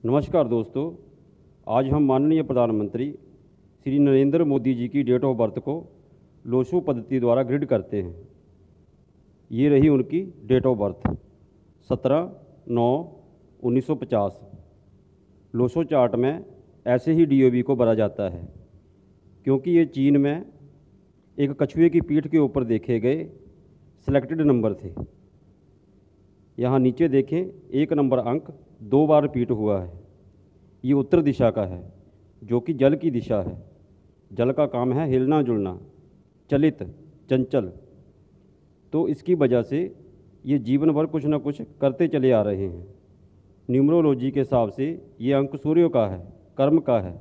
नमस्कार दोस्तों, आज हम माननीय प्रधानमंत्री श्री नरेंद्र मोदी जी की डेट ऑफ बर्थ को लोशो पद्धति द्वारा ग्रिड करते हैं। ये रही उनकी date of birth 17/9/1950। Lo Shu chart में ऐसे ही डीओबी को भरा जाता है क्योंकि ये चीन में एक कछुए की पीठ के ऊपर देखे गए सिलेक्टेड नंबर थे। यहाँ नीचे देखें, एक नंबर अंक 2 बार रिपीट हुआ है। ये उत्तर दिशा का है जो कि जल की दिशा है। जल का काम है हिलना जुलना, चलित, चंचल। तो इसकी वजह से ये जीवन भर कुछ न कुछ करते चले आ रहे हैं। न्यूमरोलॉजी के हिसाब से ये अंक सूर्य का है, कर्म का है।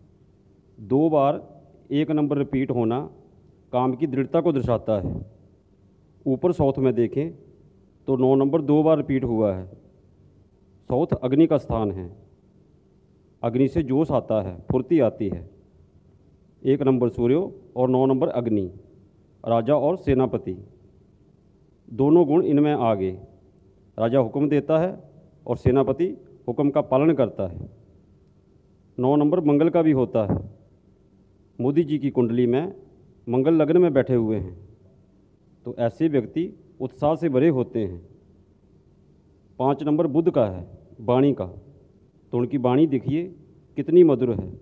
2 बार एक नंबर रिपीट होना काम की दृढ़ता को दर्शाता है। ऊपर साउथ में देखें तो 9 नंबर 2 बार रिपीट हुआ है। साउथ अग्नि का स्थान है। अग्नि से जोश आता है, फुर्ती आती है। 1 नंबर सूर्य और 9 नंबर अग्नि, राजा और सेनापति, दोनों गुण इनमें आ गए। राजा हुक्म देता है और सेनापति हुक्म का पालन करता है। 9 नंबर मंगल का भी होता है। मोदी जी की कुंडली में मंगल लग्न में बैठे हुए हैं तो ऐसे व्यक्ति उत्साह से भरे होते हैं। 5 नंबर बुध का है, वाणी का, तो उनकी वाणी देखिए कितनी मधुर है।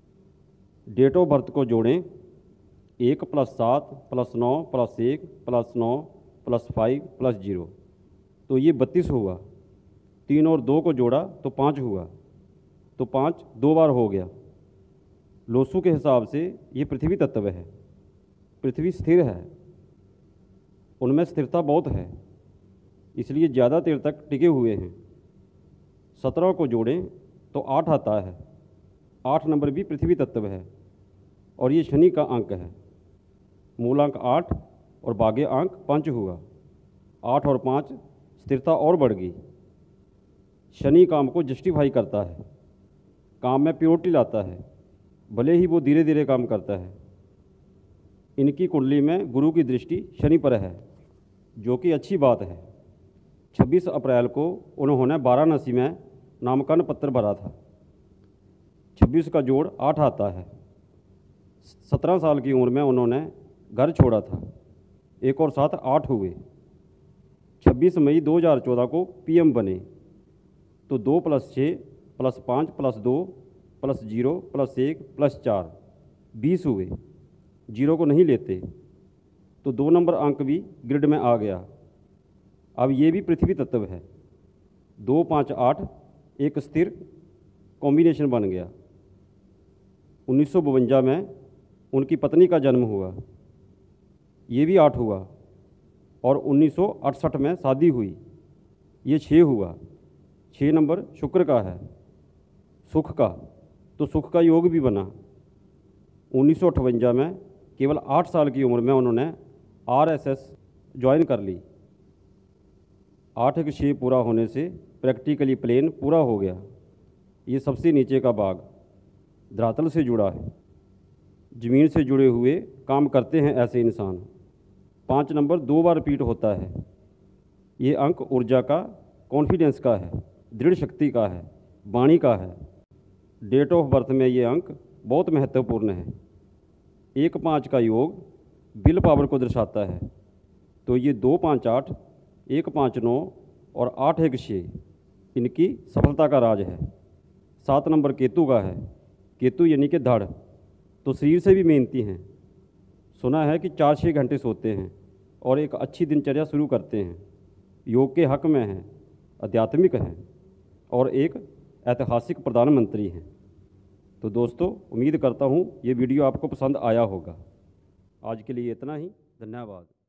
डेट ऑफ बर्थ को जोड़ें, 1 + 7 + 9 + 1 + 9 + 5 + 0, तो ये 32 हुआ। 3 और 2 को जोड़ा तो 5 हुआ, तो 5 2 बार हो गया। लोसू के हिसाब से ये पृथ्वी तत्व है। पृथ्वी स्थिर है, उनमें स्थिरता बहुत है, इसलिए ज़्यादा देर तक टिके हुए हैं। 17 को जोड़ें तो 8 आता है। 8 नंबर भी पृथ्वी तत्व है और ये शनि का अंक है। मूलांक 8 और भाग्य अंक 5 हुआ। 8 और 5 स्थिरता और बढ़ गई। शनि काम को जस्टिफाई करता है, काम में प्योरिटी लाता है, भले ही वो धीरे धीरे काम करता है। इनकी कुंडली में गुरु की दृष्टि शनि पर है, जो कि अच्छी बात है। 26 अप्रैल को उन्होंने वाराणसी में नामांकन पत्र भरा था। 26 का जोड़ 8 आता है। 17 साल की उम्र में उन्होंने घर छोड़ा था। 1 और 7 8 हुए। 26 मई 2014 को पीएम बने, तो 2 + 6 + 5 + 2 + 0 + 1 + 4 20 हुए। 0 को नहीं लेते तो 2 नंबर अंक भी ग्रिड में आ गया। अब ये भी पृथ्वी तत्व है। 2 5 8 एक स्थिर कॉम्बिनेशन बन गया। 1952 में उनकी पत्नी का जन्म हुआ, ये भी 8 हुआ। और 1968 में शादी हुई, ये 6 हुआ। 6 नंबर शुक्र का है, सुख का, तो सुख का योग भी बना। 1958 में केवल 8 साल की उम्र में उन्होंने आरएसएस ज्वाइन कर ली। 8 के 6 पूरा होने से प्रैक्टिकली प्लेन पूरा हो गया। ये सबसे नीचे का भाग धरातल से जुड़ा है। ज़मीन से जुड़े हुए काम करते हैं ऐसे इंसान। 5 नंबर 2 बार रिपीट होता है। ये अंक ऊर्जा का, कॉन्फिडेंस का है, दृढ़ शक्ति का है, वाणी का है। डेट ऑफ बर्थ में ये अंक बहुत महत्वपूर्ण है। 1 5 का योग विल पावर को दर्शाता है, तो ये 2 5 8 1 5 9 और 8 1 6 इनकी सफलता का राज है। 7 नंबर केतु का है। केतु यानी कि धड़, तो शरीर से भी मेहनती हैं। सुना है कि 4-6 घंटे सोते हैं और एक अच्छी दिनचर्या शुरू करते हैं। योग के हक में हैं, आध्यात्मिक हैं और एक ऐतिहासिक प्रधानमंत्री हैं। तो दोस्तों, उम्मीद करता हूँ ये वीडियो आपको पसंद आया होगा। आज के लिए इतना ही। धन्यवाद।